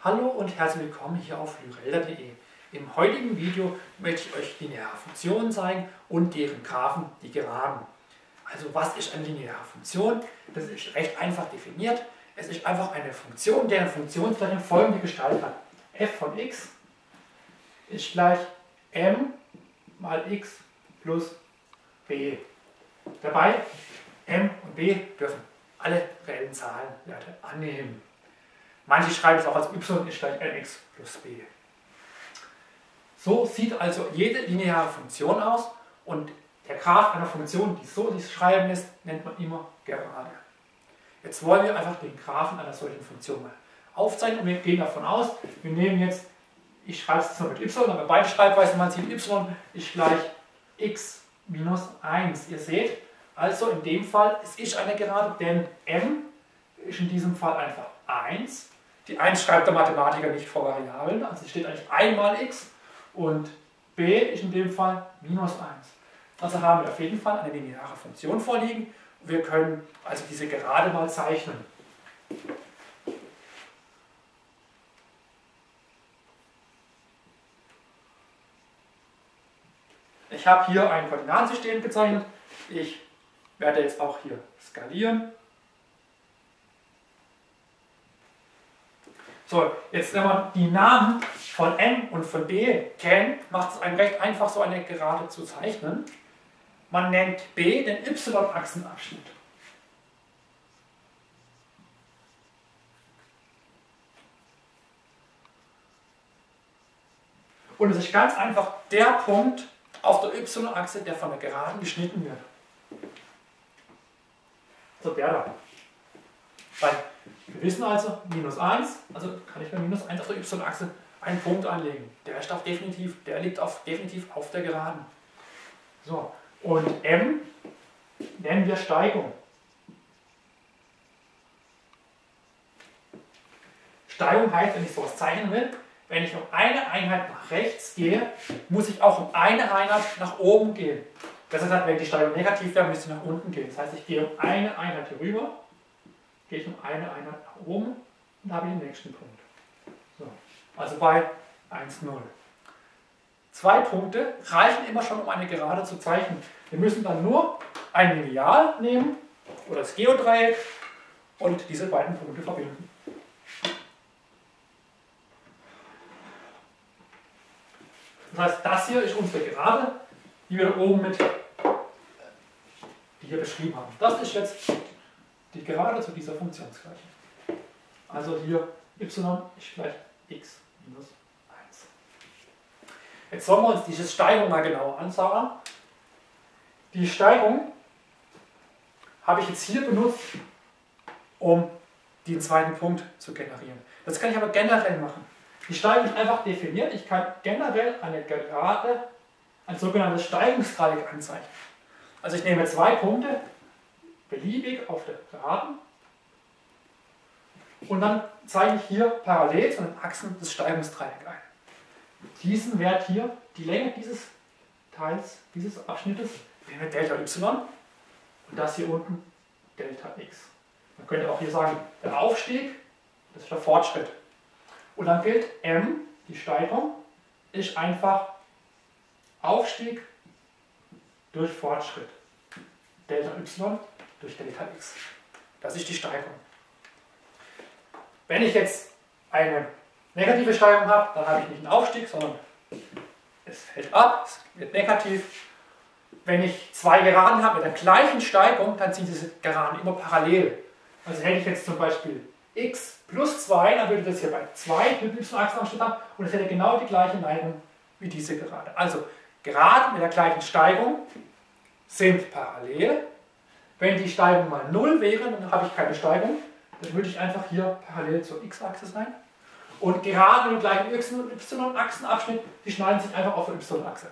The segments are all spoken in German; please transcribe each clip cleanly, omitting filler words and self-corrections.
Hallo und herzlich willkommen hier auf lyrelda.de. Im heutigen Video möchte ich euch lineare Funktionen zeigen und deren Graphen, die Geraden. Also was ist eine lineare Funktion? Das ist recht einfach definiert. Es ist einfach eine Funktion, deren Funktionsgleichung folgende Gestalt hat. f von x ist gleich m mal x plus b. Dabei m und b dürfen alle reellen Zahlenwerte annehmen. Manche schreiben es auch als y ist gleich mx plus b. So sieht also jede lineare Funktion aus und der Graph einer Funktion, die so sich schreiben lässt, nennt man immer gerade. Jetzt wollen wir einfach den Graphen einer solchen Funktion mal aufzeichnen und wir gehen davon aus, wir nehmen jetzt, ich schreibe es zwar mit y, aber beide Schreibweisen, man sieht y ist gleich x minus 1. Ihr seht, also in dem Fall, es ist eine Gerade, denn m ist in diesem Fall einfach 1. Die 1 schreibt der Mathematiker nicht vor Variablen, also es steht eigentlich einmal x und b ist in dem Fall minus 1. Also haben wir auf jeden Fall eine lineare Funktion vorliegen. Wir können also diese Gerade mal zeichnen. Ich habe hier ein Koordinatensystem gezeichnet. Ich werde jetzt auch hier skalieren. So, jetzt wenn man die Namen von m und von b kennt, macht es einem recht einfach, so eine Gerade zu zeichnen. Man nennt b den y-Achsenabschnitt. Und es ist ganz einfach der Punkt auf der y-Achse, der von der Geraden geschnitten wird. So, der da. Weil wir wissen also, minus 1, also kann ich bei minus 1 auf der y-Achse einen Punkt anlegen. Der liegt definitiv auf der Geraden. So, und m nennen wir Steigung. Steigung heißt, wenn ich sowas zeichnen will, wenn ich um eine Einheit nach rechts gehe, muss ich auch um eine Einheit nach oben gehen. Das heißt, wenn die Steigung negativ wäre, müsste ich nach unten gehen. Das heißt, ich gehe um eine Einheit hier rüber, gehe ich um eine Einheit nach oben und habe den nächsten Punkt. So, also bei 1, 0. 2 Punkte reichen immer schon, um eine Gerade zu zeichnen. Wir müssen dann nur ein Lineal nehmen oder das Geodreieck und diese beiden Punkte verbinden. Das heißt, das hier ist unsere Gerade, die wir oben die hier beschrieben haben. Das ist jetzt die Gerade zu dieser Funktionsgleichung. Also hier y ist gleich x minus 1. Jetzt sollen wir uns diese Steigung mal genauer anschauen. Die Steigung habe ich jetzt hier benutzt, um den zweiten Punkt zu generieren. Das kann ich aber generell machen. Die Steigung ist einfach definiert. Ich kann generell eine Gerade, ein sogenanntes Steigungsdreieck anzeichnen. Also ich nehme 2 Punkte, beliebig auf der Geraden, und dann zeige ich hier parallel zu den Achsen des Steigungsdreiecks ein. Diesen Wert hier, die Länge dieses Teils, dieses Abschnittes, nehmen wir Delta y und das hier unten Delta x. Man könnte auch hier sagen, der Aufstieg, das ist der Fortschritt. Und dann gilt m, die Steigung, ist einfach Aufstieg durch Fortschritt. Delta y durch Delta x. Das ist die Steigung. Wenn ich jetzt eine negative Steigung habe, dann habe ich nicht einen Aufstieg, sondern es fällt ab, es wird negativ. Wenn ich 2 Geraden habe mit der gleichen Steigung, dann sind diese Geraden immer parallel. Also hätte ich jetzt zum Beispiel x plus 2, dann würde das hier bei 2 mit y-Achsenabschnitt haben und es hätte genau die gleiche Neigung wie diese Gerade. Also Geraden mit der gleichen Steigung sind parallel. Wenn die Steigung mal 0 wäre, dann habe ich keine Steigung. Dann würde ich einfach hier parallel zur x-Achse sein. Und Geraden mit dem gleichen y-Achsenabschnitt, die schneiden sich einfach auf der y-Achse.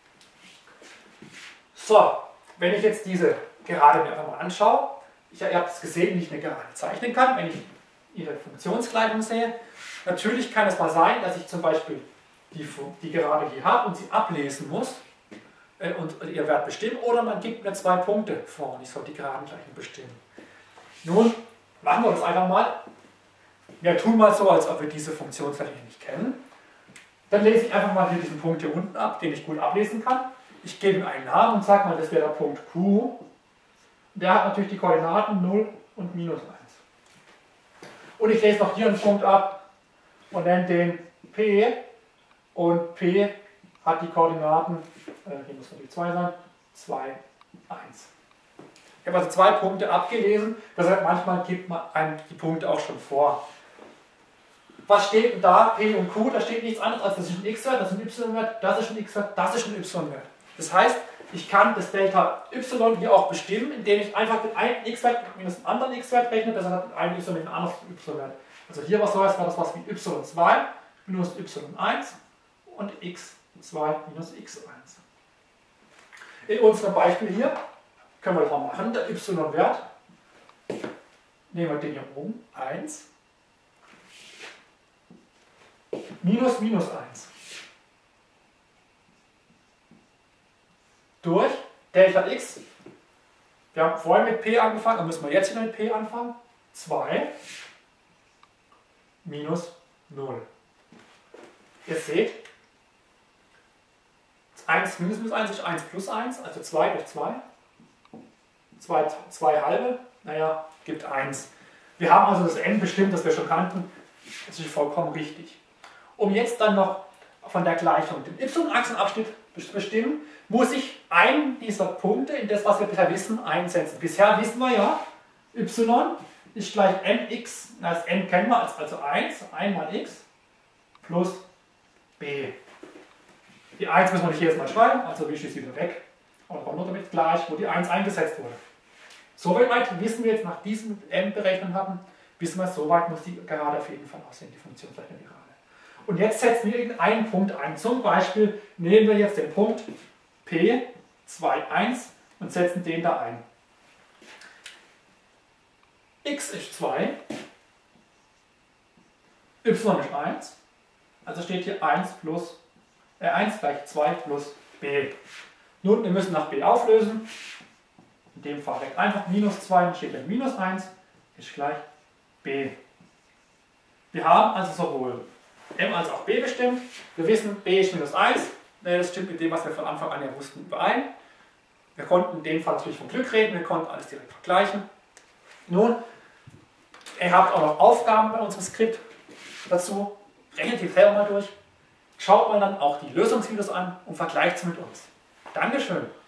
So, wenn ich jetzt diese Gerade mir einfach mal anschaue, ihr habt es gesehen, wie ich eine Gerade zeichnen kann, wenn ich ihre Funktionsgleichung sehe. Natürlich kann es mal sein, dass ich zum Beispiel die Gerade hier habe und sie ablesen muss und ihr Wert bestimmen, oder man gibt mir 2 Punkte vor und ich soll die Geradengleichung bestimmen. Nun machen wir das einfach mal. Wir tun mal so, als ob wir diese Funktionsfläche nicht kennen. Dann lese ich einfach mal hier diesen Punkt hier unten ab, den ich gut ablesen kann. Ich gebe ihm einen Namen und sage mal, das wäre der Punkt Q. Der hat natürlich die Koordinaten 0 und minus 1. Und ich lese noch hier einen Punkt ab und nenne den P. Und P hat die Koordinaten, hier muss natürlich 2 sein, 2, 1. Ich habe also 2 Punkte abgelesen, deshalb manchmal gibt man einem die Punkte auch schon vor. Was steht denn da, P und Q? Da steht nichts anderes als das ist ein x-Wert, das ist ein y-Wert, das ist ein x-Wert, das ist ein y-Wert. Das heißt, ich kann das Delta y hier auch bestimmen, indem ich einfach mit einem x-Wert minus einem anderen x-Wert rechne, das hat mit einem y mit einem anderen y-Wert. Also hier was soll, war das was wie y2 minus y1 und x2 minus x1. In unserem Beispiel hier können wir das mal machen, der y-Wert, nehmen wir den hier oben, 1, minus 1. Durch Delta x, wir haben vorhin mit P angefangen, dann müssen wir jetzt wieder mit P anfangen, 2 minus 0. Ihr seht, 1 minus 1 ist 1 plus 1, also 2 durch 2. 2 halbe, naja, gibt 1. Wir haben also das n bestimmt, das wir schon kannten, das ist vollkommen richtig. Um jetzt dann noch von der Gleichung den y-Achsenabschnitt zu bestimmen, muss ich einen dieser Punkte in das, was wir bisher wissen, einsetzen. Bisher wissen wir ja, y ist gleich mx, das n kennen wir als also 1 mal x plus b. Die 1 müssen wir nicht jedes Mal schreiben, also wische ich sie wieder weg. Und auch nur damit gleich, wo die 1 eingesetzt wurde. Soweit wissen wir jetzt nach diesem m berechnet haben, wissen wir, soweit muss die Gerade auf jeden Fall aussehen, die Funktionsfläche Gerade. Und jetzt setzen wir irgendeinen Punkt ein. Zum Beispiel nehmen wir jetzt den Punkt P, 2, 1 und setzen den da ein. X ist 2, y ist 1, also steht hier 1 gleich 2 plus b. Nun, wir müssen nach b auflösen. In dem Fall direkt einfach minus 2, dann steht dann minus 1 ist gleich b. Wir haben also sowohl m als auch b bestimmt. Wir wissen, b ist minus 1. Das stimmt mit dem, was wir von Anfang an ja wussten, überein. Wir konnten in dem Fall natürlich von Glück reden, wir konnten alles direkt vergleichen. Nun, ihr habt auch noch Aufgaben bei unserem Skript dazu. Rechnet die selber mal durch. Schaut mal dann auch die Lösungsvideos an und vergleicht sie mit uns. Dankeschön.